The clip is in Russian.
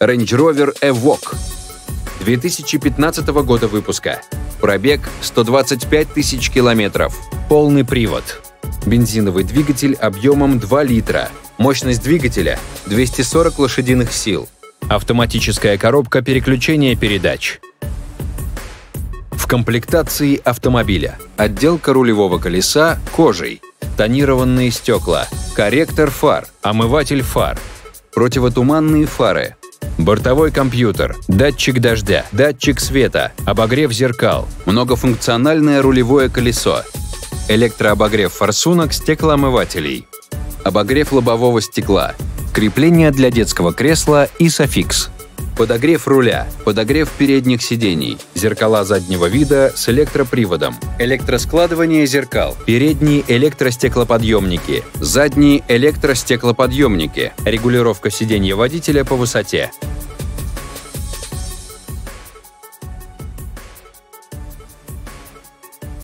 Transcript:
Range Rover Evoque 2015 года выпуска. Пробег 125 тысяч километров. Полный привод. Бензиновый двигатель объемом 2 литра. Мощность двигателя 240 лошадиных сил. Автоматическая коробка переключения передач. В комплектации автомобиля: отделка рулевого колеса кожей, тонированные стекла, корректор фар, омыватель фар, противотуманные фары, бортовой компьютер, датчик дождя, датчик света, обогрев зеркал, многофункциональное рулевое колесо, электрообогрев форсунок стеклоомывателей, обогрев лобового стекла, крепление для детского кресла и софикс, подогрев руля, подогрев передних сидений, зеркала заднего вида с электроприводом, электроскладывание зеркал, передние электростеклоподъемники, задние электростеклоподъемники, регулировка сиденья водителя по высоте,